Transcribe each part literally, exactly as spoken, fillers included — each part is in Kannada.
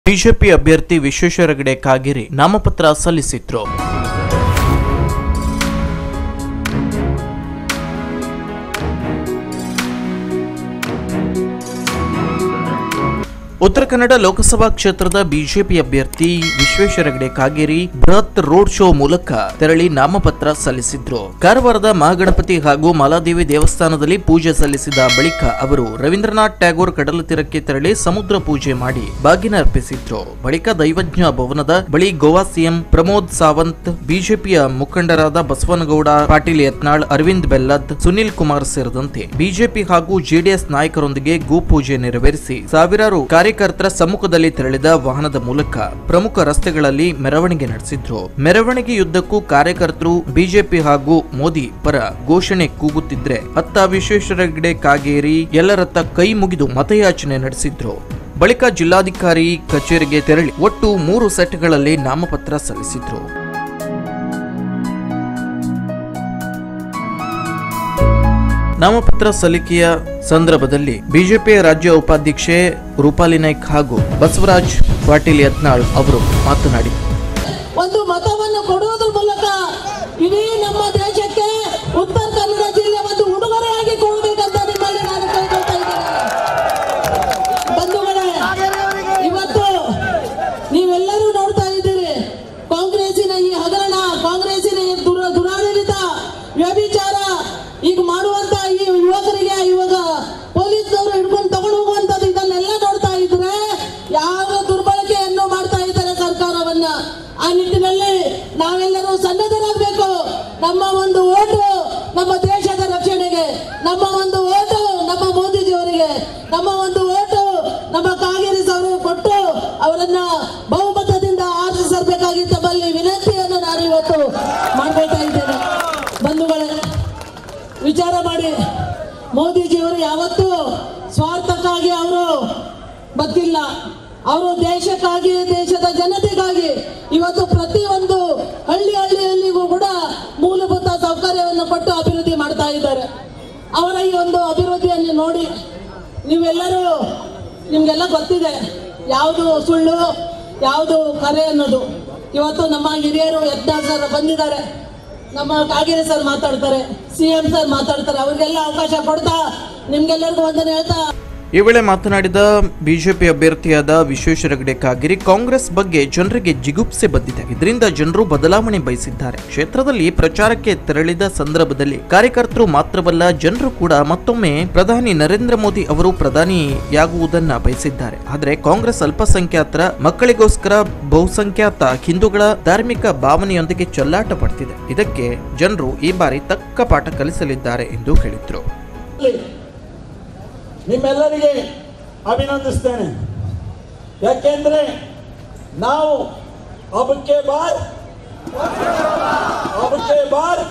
ಬಿಜೆಪಿ ಅಭ್ಯರ್ಥಿ ವಿಶ್ವೇಶ್ವರ ಹೆಗಡೆ ಕಾಗೇರಿ ನಾಮಪತ್ರ ಸಲ್ಲಿಸಿದ್ರು. ಉತ್ತರ ಕನ್ನಡ ಲೋಕಸಭಾ ಕ್ಷೇತ್ರದ ಬಿಜೆಪಿ ಅಭ್ಯರ್ಥಿ ವಿಶ್ವೇಶ್ವರ ಹೆಗಡೆ ಕಾಗೇರಿ ಬೃಹತ್ ರೋಡ್ ಶೋ ಮೂಲಕ ತೆರಳಿ ನಾಮಪತ್ರ ಸಲ್ಲಿಸಿದ್ರು. ಕಾರವಾರದ ಮಹಾಗಣಪತಿ ಹಾಗೂ ಮಾಲಾದೇವಿ ದೇವಸ್ಥಾನದಲ್ಲಿ ಪೂಜೆ ಸಲ್ಲಿಸಿದ ಬಳಿಕ ಅವರು ರವೀಂದ್ರನಾಥ್ ಟ್ಯಾಗೋರ್ ಕಡಲ ತೀರಕ್ಕೆ ತೆರಳಿ ಸಮುದ್ರ ಪೂಜೆ ಮಾಡಿ ಬಾಗಿನ ಅರ್ಪಿಸಿದ್ರು. ಬಳಿಕ ದೈವಜ್ಞ ಭವನದ ಬಳಿ ಗೋವಾ ಸಿಎಂ ಪ್ರಮೋದ್ ಸಾವಂತ್, ಬಿಜೆಪಿಯ ಮುಖಂಡರಾದ ಬಸವನಗೌಡ ಪಾಟೀಲ್ ಯತ್ನಾಳ್, ಅರವಿಂದ್ ಬೆಲ್ಲದ್, ಸುನಿಲ್ ಕುಮಾರ್ ಸೇರಿದಂತೆ ಬಿಜೆಪಿ ಹಾಗೂ ಜೆಡಿಎಸ್ ನಾಯಕರೊಂದಿಗೆ ಗೋಪೂಜೆ ನೆರವೇರಿಸಿ ಸಾವಿರಾರು ಕಾರ್ಯಕರ್ತರ ಸಮ್ಮುಖದಲ್ಲಿ ತೆರಳಿದ ವಾಹನದ ಮೂಲಕ ಪ್ರಮುಖ ರಸ್ತೆಗಳಲ್ಲಿ ಮೆರವಣಿಗೆ ನಡೆಸಿದ್ರು. ಮೆರವಣಿಗೆಯುದ್ದಕ್ಕೂ ಕಾರ್ಯಕರ್ತರು ಬಿಜೆಪಿ ಹಾಗೂ ಮೋದಿ ಪರ ಘೋಷಣೆ ಕೂಗುತ್ತಿದ್ರೆ ಅತ್ತ ವಿಶ್ವೇಶ್ವರ ಹೆಗಡೆ ಕಾಗೇರಿ ಎಲ್ಲರತ್ತ ಕೈ ಮುಗಿದು ಮತಯಾಚನೆ ನಡೆಸಿದ್ರು. ಬಳಿಕ ಜಿಲ್ಲಾಧಿಕಾರಿ ಕಚೇರಿಗೆ ತೆರಳಿ ಒಟ್ಟು ಮೂರು ಸೆಟ್ಗಳಲ್ಲಿ ನಾಮಪತ್ರ ಸಲ್ಲಿಸಿದ್ರು. ನಾಮಪತ್ರ ಸಲ್ಲಿಕೆಯ ಸಂದರ್ಭದಲ್ಲಿ ಬಿಜೆಪಿಯ ರಾಜ್ಯ ಉಪಾಧ್ಯಕ್ಷೆ ರೂಪಾಲಿ ನಾಯ್ಕ್ ಹಾಗೂ ಬಸವರಾಜ್ ಪಾಟೀಲ್ ಯತ್ನಾಳ್ ಅವರು ಮಾತನಾಡಿ, ಒಂದು ಮತವನ್ನು ಕೊಡುವುದರ ಮೂಲಕ ಇಡೀ ನಮ್ಮ ದೇಶಕ್ಕೆ ಉತ್ತರ ಕನ್ನಡ ಜಿಲ್ಲೆ ಒಂದು ಉಡುಗೊರೆಯಾಗಿ ಕೊಡಬೇಕಂತ ನಿಮ್ಮಲ್ಲಿ ನಾನು ಕೇಳ್ಕೊಳ್ತಾ ಇದ್ದೇನೆ. ಬಂಧುಗಳೇ, ಇವತ್ತು ನೀವೆಲ್ಲರೂ ನೋಡ್ತಾ ಇದ್ದೀರಿ ಕಾಂಗ್ರೆಸ್ಸಿನ ಈ ಹಗರಣ, ಕಾಂಗ್ರೆಸ್ಸಿನ ಈ ದುರ ದುರಾಡಳಿತ, ವ್ಯಭಿಚಾರ ಈಗ ಮಾಡುವಂತ ಈ ಯುವಕರಿಗೆ ಇವಾಗ ಪೊಲೀಸ್ನವರು ಹಿಡ್ಕೊಂಡು ತಗೊಂಡು ಹೋಗುವಂತದ್ದು, ಇದನ್ನೆಲ್ಲ ನೋಡ್ತಾ ಇದ್ರೆ ಯಾವ ದುರ್ಬಳಕೆಯನ್ನು ಮಾಡ್ತಾ ಇದ್ದಾರೆ ಸರ್ಕಾರವನ್ನ. ಆ ನಿಟ್ಟಿನಲ್ಲಿ ನಾವೆಲ್ಲರೂ ಸನ್ನದ್ಧರಾಗಬೇಕು. ನಮ್ಮ ಒಂದು ಓಟು ನಮ್ಮ ದೇಶದ ರಕ್ಷಣೆಗೆ, ನಮ್ಮ ಒಂದು ಓಟು ನಮ್ಮ ಮೋದಿಜಿಯವರಿಗೆ, ನಮ್ಮ ಒಂದು ಓಟು ನಮ್ಮ ಕಾಗೇರಿ ಅವರು ಕೊಟ್ಟು ಅವರನ್ನ ಬಹುಮತದಿಂದ ಆರಿಸಬೇಕಾಗಿದ್ದರಲ್ಲಿ ವಿನಂತಿಯನ್ನು ನಾನು ಇವತ್ತು ಮಾಡ್ಕೊಳ್ತಾ ಇದ್ದೇನೆ. ಬಂಧುಗಳೇ, ವಿಚಾರ ಮಾಡಿ, ಮೋದಿಜಿಯವರು ಯಾವತ್ತೂ ಸ್ವಾರ್ಥಕ್ಕಾಗಿ ಅವರು ಬದುಕಿಲ್ಲ. ಅವರು ದೇಶಕ್ಕಾಗಿ, ದೇಶದ ಜನತೆಗಾಗಿ ಇವತ್ತು ಪ್ರತಿಯೊಂದು ಹಳ್ಳಿ ಹಳ್ಳಿಯಲ್ಲಿಗೂ ಕೂಡ ಮೂಲಭೂತ ಸೌಕರ್ಯವನ್ನು ಕೊಟ್ಟು ಅಭಿವೃದ್ಧಿ ಮಾಡ್ತಾ ಇದ್ದಾರೆ. ಅವರ ಈ ಒಂದು ಅಭಿವೃದ್ಧಿಯನ್ನು ನೋಡಿ ನೀವೆಲ್ಲರೂ, ನಿಮಗೆಲ್ಲ ಗೊತ್ತಿದೆ ಯಾವುದು ಸುಳ್ಳು ಯಾವುದು ಕರೆ ಅನ್ನೋದು. ಇವತ್ತು ನಮ್ಮ ಹಿರಿಯರು ಯತ್ನಾಳ್ ಸರ್ ಬಂದಿದ್ದಾರೆ, ನಮ್ಮ ಕಾಗೇರಿ ಸರ್ ಮಾತಾಡ್ತಾರೆ, ಸಿಎಂ ಸರ್ ಮಾತಾಡ್ತಾರೆ, ಅವ್ರಿಗೆಲ್ಲ ಅವಕಾಶ ಕೊಡ್ತಾ ನಿಮ್ಗೆಲ್ಲರಿಗೂ ವಂದನೆ ಹೇಳ್ತಾ. ಈ ವೇಳೆ ಮಾತನಾಡಿದ ಬಿಜೆಪಿ ಅಭ್ಯರ್ಥಿಯಾದ ವಿಶ್ವೇಶ್ವರ ಹೆಗಡೆ ಕಾಗೇರಿ, ಕಾಂಗ್ರೆಸ್ ಬಗ್ಗೆ ಜನರಿಗೆ ಜಿಗುಪ್ಸೆ ಬಂದಿದೆ, ಇದರಿಂದ ಜನರು ಬದಲಾವಣೆ ಬಯಸಿದ್ದಾರೆ. ಕ್ಷೇತ್ರದಲ್ಲಿ ಪ್ರಚಾರಕ್ಕೆ ತೆರಳಿದ ಸಂದರ್ಭದಲ್ಲಿ ಕಾರ್ಯಕರ್ತರು ಮಾತ್ರವಲ್ಲ, ಜನರು ಕೂಡ ಮತ್ತೊಮ್ಮೆ ಪ್ರಧಾನಿ ನರೇಂದ್ರ ಮೋದಿ ಅವರು ಪ್ರಧಾನಿಯಾಗುವುದನ್ನ ಬಯಸಿದ್ದಾರೆ. ಆದರೆ ಕಾಂಗ್ರೆಸ್ ಅಲ್ಪಸಂಖ್ಯಾತರ ಮಕ್ಕಳಿಗೋಸ್ಕರ ಬಹುಸಂಖ್ಯಾತ ಹಿಂದೂಗಳ ಧಾರ್ಮಿಕ ಭಾವನೆಯೊಂದಿಗೆ ಚೆಲ್ಲಾಟ ಪಡ್ತಿದೆ. ಇದಕ್ಕೆ ಜನರು ಈ ಬಾರಿ ತಕ್ಕ ಪಾಠ ಕಲಿಸಲಿದ್ದಾರೆ ಎಂದು ಹೇಳಿದರು. ನಿಮ್ಮೆಲ್ಲರಿಗೆ ಅಭಿನಂದಿಸ್ತೇನೆ. ಯಾಕೆಂದ್ರೆ ನಾವು ಅಬಕ್ಕೆ ಬಾರ್ ಅಬಕ್ಕೆ ಬಾರ್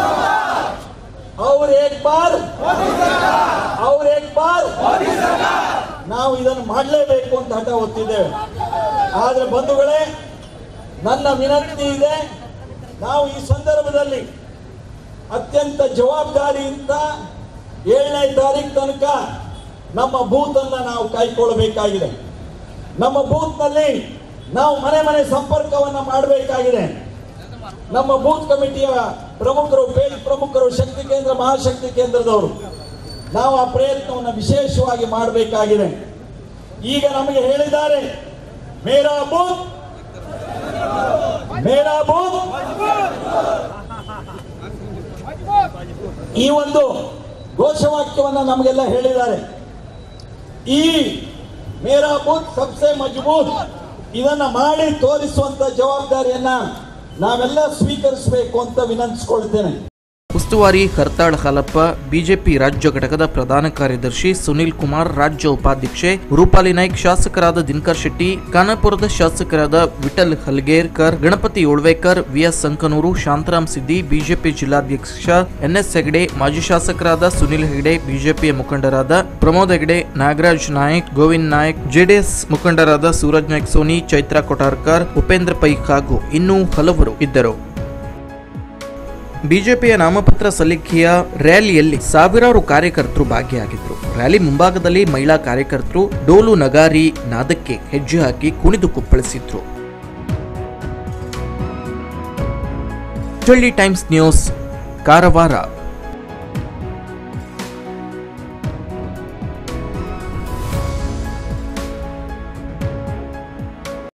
ಅವ್ರ ಏಕ್ ಬಾರ್ ಅವ್ರ ಏಕ್ ಬಾರ್ ನಾವು ಇದನ್ನು ಮಾಡಲೇಬೇಕು ಅಂತ ಹಠ ಹೊತ್ತಿದ್ದೇವೆ. ಆದ್ರೆ ಬಂಧುಗಳೇ, ನನ್ನ ವಿನಂತಿ ಇದೆ, ನಾವು ಈ ಸಂದರ್ಭದಲ್ಲಿ ಅತ್ಯಂತ ಜವಾಬ್ದಾರಿಯಿಂದ ಏಳನೇ ತಾರೀಕು ತನಕ ನಮ್ಮ ಬೂತ್ ಅನ್ನ ನಾವು ಕಾಯ್ಕೊಳ್ಬೇಕಾಗಿದೆ. ನಮ್ಮ ಬೂತ್ ನಲ್ಲಿ ನಾವು ಮನೆ ಮನೆ ಸಂಪರ್ಕವನ್ನ ಮಾಡಬೇಕಾಗಿದೆ. ನಮ್ಮ ಬೂತ್ ಕಮಿಟಿಯ ಪ್ರಮುಖರು, ಪೇಜ್ ಪ್ರಮುಖರು, ಶಕ್ತಿ ಕೇಂದ್ರ, ಮಹಾಶಕ್ತಿ ಕೇಂದ್ರದವರು, ನಾವು ಆ ಪ್ರಯತ್ನವನ್ನು ವಿಶೇಷವಾಗಿ ಮಾಡಬೇಕಾಗಿದೆ. ಈಗ ನಮಗೆ ಹೇಳಿದ್ದಾರೆ, ಮೇರಾ ಬೂತ್ ಮೇರಾ ಬೂತ್. ಈ ಒಂದು ಘೋಷವಾಕ್ಯವನ್ನ ನಮಗೆಲ್ಲ ಹೇಳಿದ್ದಾರೆ. ಈ ಮೇರಾ ಬೂತ್ ಸಬ್ಸೆ ಮಜಬೂತ್ ಇದನ್ನ ಮಾಡಿ ತೋರಿಸುವಂತ ಜವಾಬ್ದಾರಿಯನ್ನ ನಾವೆಲ್ಲ ಸ್ವೀಕರಿಸಬೇಕು ಅಂತ ವಿನಂತಿಸಿಕೊಳ್ತೇನೆ. ಉಸ್ತುವಾರಿ ಹರ್ತಾಳ್ ಹಾಲಪ್ಪ, ಬಿಜೆಪಿ ರಾಜ್ಯ ಘಟಕದ ಪ್ರಧಾನ ಕಾರ್ಯದರ್ಶಿ ಸುನಿಲ್ ಕುಮಾರ್, ರಾಜ್ಯ ಉಪಾಧ್ಯಕ್ಷೆ ರೂಪಾಲಿ ನಾಯ್ಕ್, ಶಾಸಕರಾದ ದಿನಕರ್ ಶೆಟ್ಟಿ, ಖಾನಾಪುರದ ಶಾಸಕರಾದ ವಿಠಲ್ ಹಲ್ಗೇರ್ಕರ್, ಗಣಪತಿ ಉಳ್ವೇಕರ್, ವಿಎಸ್ ಸಂಕನೂರು, ಶಾಂತರಾಮ್ ಸಿದ್ದಿ, ಬಿಜೆಪಿ ಜಿಲ್ಲಾಧ್ಯಕ್ಷ ಎನ್ಎಸ್ ಹೆಗಡೆ, ಮಾಜಿ ಶಾಸಕರಾದ ಸುನಿಲ್ ಹೆಗಡೆ, ಬಿಜೆಪಿಯ ಮುಖಂಡರಾದ ಪ್ರಮೋದ್ ಹೆಗಡೆ, ನಾಗರಾಜ್ ನಾಯ್ಕ್, ಗೋವಿಂದ್ ನಾಯ್ಕ್, ಜೆಡಿಎಸ್ ಮುಖಂಡರಾದ ಸೂರಜ್ ನಾಯ್ಕ್ ಸೋನಿ, ಚೈತ್ರಾ ಕೊಟಾರ್ಕರ್, ಉಪೇಂದ್ರ ಪೈಕ್ ಹಾಗೂ ಇನ್ನೂ ಹಲವರು ಇದ್ದರು. ಬಿಜೆಪಿಯ ನಾಮಪತ್ರ ಸಲ್ಲಿಕೆಯ ರ್ಯಾಲಿಯಲ್ಲಿ ಸಾವಿರಾರು ಕಾರ್ಯಕರ್ತರು ಭಾಗಿಯಾಗಿದ್ದರು. ರ್ಯಾಲಿ ಮುಂಭಾಗದಲ್ಲಿ ಮಹಿಳಾ ಕಾರ್ಯಕರ್ತರು ಡೋಲು ನಗಾರಿ ನಾದಕ್ಕೆ ಹೆಜ್ಜೆ ಹಾಕಿ ಕುಣಿದು ಕುಪ್ಪಳಿಸಿದ್ರು. Hubballi Times news, Karwar.